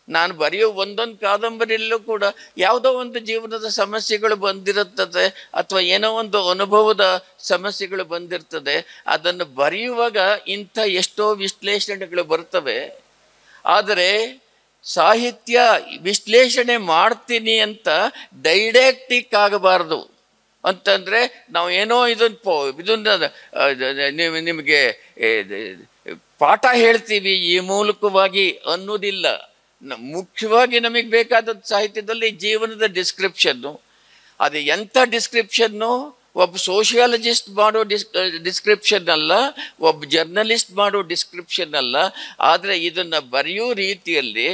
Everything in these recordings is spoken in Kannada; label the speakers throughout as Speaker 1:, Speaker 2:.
Speaker 1: ನಾನು ಬರೆಯೋ ಒಂದೊಂದು ಕಾದಂಬರಿಯಲ್ಲೂ ಕೂಡ ಯಾವುದೋ ಒಂದು ಜೀವನದ ಸಮಸ್ಯೆಗಳು ಬಂದಿರುತ್ತದೆ, ಅಥವಾ ಏನೋ ಒಂದು ಅನುಭವದ ಸಮಸ್ಯೆಗಳು ಬಂದಿರ್ತದೆ. ಅದನ್ನು ಬರೆಯುವಾಗ ಇಂಥ ಎಷ್ಟೋ ವಿಶ್ಲೇಷಣೆಗಳು ಬರ್ತವೆ. ಆದರೆ ಸಾಹಿತ್ಯ ವಿಶ್ಲೇಷಣೆ ಮಾಡ್ತೀನಿ ಅಂತ ಡೈಡಕ್ಟಿಕ್ ಆಗಬಾರ್ದು. ಅಂತಂದರೆ ನಾವು ಏನೋ ಇದನ್ನ ನಿಮಗೆ ಪಾಠ ಹೇಳ್ತೀವಿ ಈ ಮೂಲಕವಾಗಿ ಅನ್ನೋದಿಲ್ಲ. ಮುಖ್ಯವಾಗಿ ನಮಗೆ ಬೇಕಾದದ್ದು ಸಾಹಿತ್ಯದಲ್ಲಿ ಜೀವನದ ಡಿಸ್ಕ್ರಿಪ್ಷನ್ನು. ಅದು ಎಂಥ ಡಿಸ್ಕ್ರಿಪ್ಷನ್ನು? ಒಬ್ಬ ಸೋಷಿಯಾಲಜಿಸ್ಟ್ ಮಾಡೋ ಡಿಸ್ಕ್ರಿಪ್ಷನ್ ಅಲ್ಲ, ಒಬ್ಬ ಜರ್ನಲಿಸ್ಟ್ ಮಾಡೋ ಡಿಸ್ಕ್ರಿಪ್ಷನ್ ಅಲ್ಲ. ಆದರೆ ಇದನ್ನು ಬರೆಯೋ ರೀತಿಯಲ್ಲಿ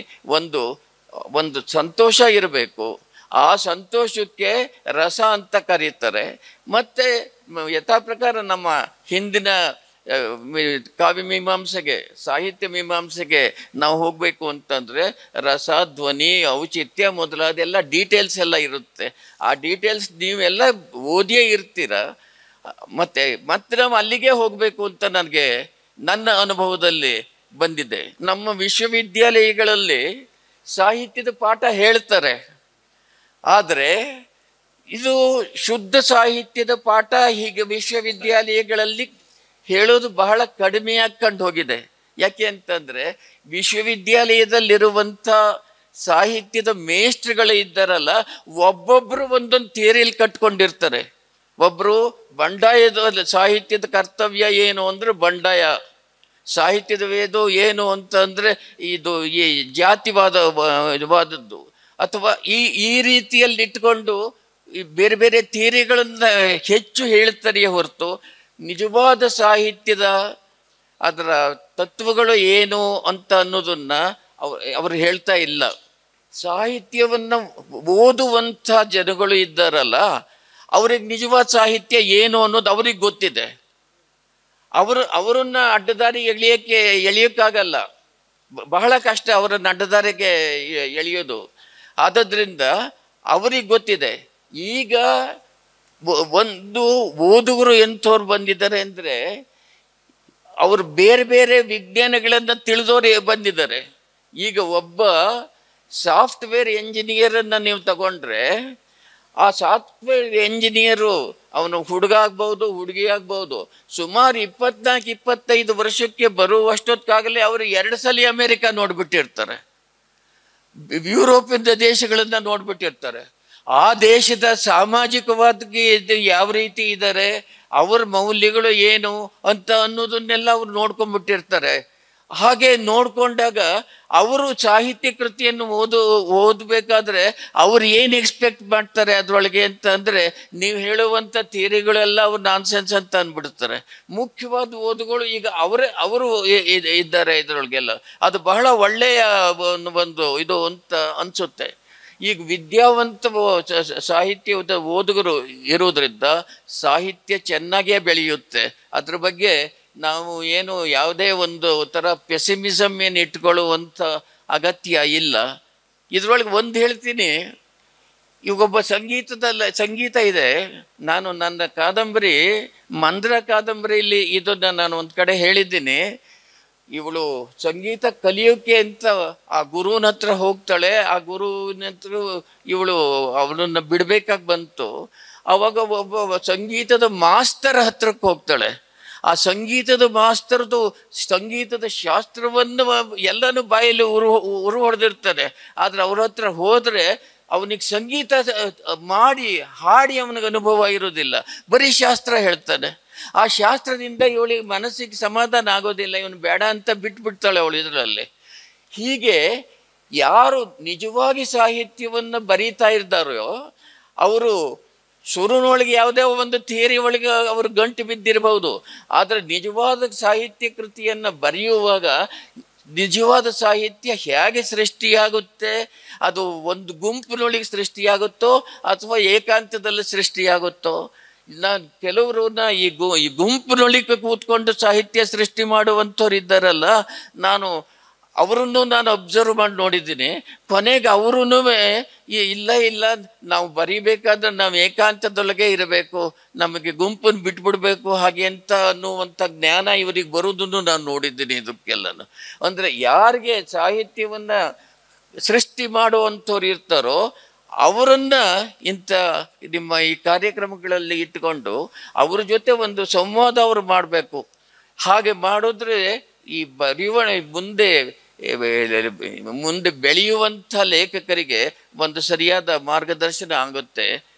Speaker 1: ಒಂದು ಸಂತೋಷ ಇರಬೇಕು. ಆ ಸಂತೋಷಕ್ಕೆ ರಸ ಅಂತ ಕರೀತಾರೆ. ಮತ್ತು ಯಥಾ ಪ್ರಕಾರ ನಮ್ಮ ಹಿಂದಿನ ಕಾವ್ಯ ಮೀಮಾಂಸೆಗೆ, ಸಾಹಿತ್ಯ ಮೀಮಾಂಸೆಗೆ ನಾವು ಹೋಗಬೇಕು ಅಂತಂದರೆ ರಸ, ಧ್ವನಿ, ಔಚಿತ್ಯ ಮೊದಲಾದೆಲ್ಲ ಡೀಟೇಲ್ಸ್ ಎಲ್ಲ ಇರುತ್ತೆ. ಆ ಡೀಟೇಲ್ಸ್ ನೀವೆಲ್ಲ ಓದಿಯೇ ಇರ್ತೀರ. ಮತ್ತೆ ನಾವು ಅಲ್ಲಿಗೆ ಹೋಗಬೇಕು ಅಂತ ನನಗೆ ನನ್ನ ಅನುಭವದಲ್ಲಿ ಬಂದಿದೆ. ನಮ್ಮ ವಿಶ್ವವಿದ್ಯಾಲಯಗಳಲ್ಲಿ ಸಾಹಿತ್ಯದ ಪಾಠ ಹೇಳ್ತಾರೆ, ಆದರೆ ಇದು ಶುದ್ಧ ಸಾಹಿತ್ಯದ ಪಾಠ ಹೀಗೆ ವಿಶ್ವವಿದ್ಯಾಲಯಗಳಲ್ಲಿ ಹೇಳೋದು ಬಹಳ ಕಡಿಮೆಯಾಗಿ ಕಂಡು ಹೋಗಿದೆ. ಯಾಕೆ ಅಂತಂದರೆ ವಿಶ್ವವಿದ್ಯಾಲಯದಲ್ಲಿರುವಂಥ ಸಾಹಿತ್ಯದ ಮೇಷ್ಟ್ರುಗಳು ಇದ್ದಾರಲ್ಲ, ಒಬ್ಬೊಬ್ಬರು ಒಂದೊಂದು ಥಿಯರಿಯಲ್ಲಿ ಕಟ್ಕೊಂಡಿರ್ತಾರೆ. ಒಬ್ಬರು ಬಂಡಾಯದ ಸಾಹಿತ್ಯದ ಕರ್ತವ್ಯ ಏನು ಅಂದರೆ ಬಂಡಾಯ, ಸಾಹಿತ್ಯದ ವೇದ ಏನು ಅಂತಂದರೆ ಇದು ಈ ಜಾತಿವಾದದ್ದು, ಅಥವಾ ಈ ರೀತಿಯಲ್ಲಿ ಇಟ್ಕೊಂಡು ಬೇರೆ ಬೇರೆ ಥಿಯರಿಗಳನ್ನು ಹೆಚ್ಚು ಹೇಳ್ತಾರೆಯೇ ಹೊರತು ನಿಜವಾದ ಸಾಹಿತ್ಯದ ಅದರ ತತ್ವಗಳು ಏನು ಅಂತ ಅನ್ನೋದನ್ನು ಅವರು ಹೇಳ್ತಾ ಇಲ್ಲ. ಸಾಹಿತ್ಯವನ್ನು ಓದುವಂಥ ಜನಗಳು ಇದ್ದಾರಲ್ಲ, ಅವ್ರಿಗೆ ನಿಜವಾದ ಸಾಹಿತ್ಯ ಏನು ಅನ್ನೋದು ಅವ್ರಿಗೆ ಗೊತ್ತಿದೆ. ಅವರನ್ನು ಅಡ್ಡದಾರಿ ಎಳೆಯೋಕ್ಕಾಗಲ್ಲ, ಬಹಳ ಕಷ್ಟ ಅವರನ್ನು ಅಡ್ಡದಾರಿಗೆ ಎಳೆಯೋದು. ಆದದ್ರಿಂದ ಅವ್ರಿಗೆ ಗೊತ್ತಿದೆ. ಈಗ ಒಂದು ಓದುಗರು ಎಂಥವ್ರು ಬಂದಿದ್ದಾರೆ ಅಂದರೆ ಅವರು ಬೇರೆ ಬೇರೆ ವಿಜ್ಞಾನಗಳನ್ನು ತಿಳಿದವರು ಬಂದಿದ್ದಾರೆ. ಈಗ ಒಬ್ಬ ಸಾಫ್ಟ್ವೇರ್ ಎಂಜಿನಿಯರನ್ನು ನೀವು ತಗೊಂಡ್ರೆ, ಆ ಸಾಫ್ಟ್ವೇರ್ ಎಂಜಿನಿಯರು ಅವನು ಹುಡುಗ ಆಗ್ಬೋದು, ಹುಡುಗಿ ಆಗ್ಬೋದು, ಸುಮಾರು 24-25 ವರ್ಷಕ್ಕೆ ಬರುವಷ್ಟೊತ್ತಾಗಲೇ ಅವರು 2 ಸಲ ಅಮೇರಿಕ ನೋಡ್ಬಿಟ್ಟಿರ್ತಾರೆ, ಯುರೋಪಿನ ದೇಶಗಳನ್ನು ನೋಡ್ಬಿಟ್ಟಿರ್ತಾರೆ. ಆ ದೇಶದ ಸಾಮಾಜಿಕವಾಗಿ ಯಾವ ರೀತಿ ಇದ್ದಾರೆ, ಅವರ ಮೌಲ್ಯಗಳು ಏನು ಅಂತ ಅನ್ನೋದನ್ನೆಲ್ಲ ಅವ್ರು ನೋಡ್ಕೊಂಡ್ಬಿಟ್ಟಿರ್ತಾರೆ. ಹಾಗೆ ನೋಡ್ಕೊಂಡಾಗ ಅವರು ಸಾಹಿತ್ಯ ಕೃತಿಯನ್ನು ಓದಬೇಕಾದ್ರೆ ಅವ್ರು ಏನು ಎಕ್ಸ್ಪೆಕ್ಟ್ ಮಾಡ್ತಾರೆ ಅದರೊಳಗೆ ಅಂತ ಅಂದರೆ, ನೀವು ಹೇಳುವಂಥ ಥಿಯರಿಗಳೆಲ್ಲ ಅವ್ರು ನಾನ್ಸೆನ್ಸ್ ಅಂತ ಅಂದ್ಬಿಡ್ತಾರೆ. ಮುಖ್ಯವಾದ ಓದುಗಳು ಈಗ ಅವರು ಇದ್ದಾರೆ ಇದರೊಳಗೆಲ್ಲ. ಅದು ಬಹಳ ಒಳ್ಳೆಯ ಒಂದು ಇದು ಅಂತ ಅನಿಸುತ್ತೆ. ಈಗ ವಿದ್ಯಾವಂತ ಸಾಹಿತ್ಯದ ಓದುಗರು ಇರೋದ್ರಿಂದ ಸಾಹಿತ್ಯ ಚೆನ್ನಾಗೇ ಬೆಳೆಯುತ್ತೆ. ಅದ್ರ ಬಗ್ಗೆ ನಾವು ಏನು ಯಾವುದೇ ಒಂದು ಥರ ಪೆಸಿಮಿಸಮ್ ಏನು ಇಟ್ಕೊಳ್ಳುವಂಥ ಅಗತ್ಯ ಇಲ್ಲ. ಇದರೊಳಗೆ ಒಂದು ಹೇಳ್ತೀನಿ, ಈಗೊಬ್ಬ ಸಂಗೀತ ಇದೆ. ನಾನು ನನ್ನ ಕಾದಂಬರಿ ಮಂದ್ರ ಕಾದಂಬರಿಯಲ್ಲಿ ಇದನ್ನು ನಾನು ಒಂದು ಕಡೆ ಹೇಳಿದ್ದೀನಿ. ಇವಳು ಸಂಗೀತ ಕಲಿಯೋಕೆ ಅಂತ ಆ ಗುರುವಿನ ಹತ್ರ ಹೋಗ್ತಾಳೆ. ಆ ಗುರುವಿನ ಹತ್ರ ಇವಳು ಅವನನ್ನು ಬಿಡಬೇಕಾಗಿ ಬಂತು. ಆವಾಗ ಒಬ್ಬ ಸಂಗೀತದ ಮಾಸ್ತರ್ ಹತ್ರಕ್ಕೆ ಹೋಗ್ತಾಳೆ. ಆ ಸಂಗೀತದ ಮಾಸ್ತರದು ಸಂಗೀತದ ಶಾಸ್ತ್ರವನ್ನು ಎಲ್ಲನೂ ಬಾಯಲ್ಲಿ ಉರು ಹೊಡೆದಿರ್ತಾರೆ. ಆದರೆ ಅವ್ರ ಹತ್ರ ಹೋದರೆ ಅವನಿಗೆ ಸಂಗೀತ ಹಾಡಿ ಅವನಿಗೆ ಅನುಭವ ಇರೋದಿಲ್ಲ, ಬರೀ ಶಾಸ್ತ್ರ ಹೇಳ್ತಾನೆ. ಆ ಶಾಸ್ತ್ರದಿಂದ ಇವಳಿಗೆ ಮನಸ್ಸಿಗೆ ಸಮಾಧಾನ ಆಗೋದಿಲ್ಲ, ಇವನು ಬೇಡ ಅಂತ ಬಿಟ್ಬಿಡ್ತಾಳೆ ಅವಳು ಇದರಲ್ಲಿ. ಹೀಗೆ ಯಾರು ನಿಜವಾಗಿ ಸಾಹಿತ್ಯವನ್ನು ಬರೀತಾ ಇದ್ದಾರೋ ಅವರು ಶುರುನೊಳಗೆ ಯಾವುದೇ ಒಂದು ಥಿಯರಿ ಒಳಗೆ ಅವರು ಗಂಟು ಬಿದ್ದಿರಬಹುದು. ಆದರೆ ನಿಜವಾದ ಸಾಹಿತ್ಯ ಕೃತಿಯನ್ನು ಬರೆಯುವಾಗ ನಿಜವಾದ ಸಾಹಿತ್ಯ ಹೇಗೆ ಸೃಷ್ಟಿಯಾಗುತ್ತೆ, ಅದು ಒಂದು ಗುಂಪಿನೊಳಗೆ ಸೃಷ್ಟಿಯಾಗುತ್ತೋ ಅಥವಾ ಏಕಾಂತದಲ್ಲಿ ಸೃಷ್ಟಿಯಾಗುತ್ತೋ. ಕೆಲವರನ್ನ ಈ ಗುಂಪಿನೊಳಗೆ ಕೂತ್ಕೊಂಡು ಸಾಹಿತ್ಯ ಸೃಷ್ಟಿ ಮಾಡುವಂಥವ್ರು ಇದ್ದಾರಲ್ಲ, ಅವರನ್ನು ನಾನು ಅಬ್ಸರ್ವ್ ಮಾಡಿ ನೋಡಿದ್ದೀನಿ. ಕೊನೆಗೆ ಅವರೂ ಇಲ್ಲ ನಾವು ಬರೀಬೇಕಾದ್ರೆ ನಾವು ಏಕಾಂತದೊಳಗೆ ಇರಬೇಕು, ನಮಗೆ ಗುಂಪನ್ನು ಬಿಟ್ಬಿಡ್ಬೇಕು ಹಾಗೆ ಅಂತ ಅನ್ನುವಂಥ ಜ್ಞಾನ ಇವರಿಗೆ ಬರೋದನ್ನು ನಾನು ನೋಡಿದ್ದೀನಿ. ಇದಕ್ಕೆಲ್ಲನು ಅಂದರೆ ಯಾರಿಗೆ ಸಾಹಿತ್ಯವನ್ನು ಸೃಷ್ಟಿ ಮಾಡುವಂಥವ್ರು ಇರ್ತಾರೋ ಅವರನ್ನ ಇಂಥ ನಿಮ್ಮ ಈ ಕಾರ್ಯಕ್ರಮಗಳಲ್ಲಿ ಇಟ್ಕೊಂಡು ಅವ್ರ ಜೊತೆ ಒಂದು ಸಂವಾದ ಅವರು ಮಾಡಬೇಕು. ಹಾಗೆ ಮಾಡಿದ್ರೆ ಈ ಮುಂದೆ ಬೆಳೆಯುವಂಥ ಲೇಖಕರಿಗೆ ಒಂದು ಸರಿಯಾದ ಮಾರ್ಗದರ್ಶನ ಆಗುತ್ತೆ.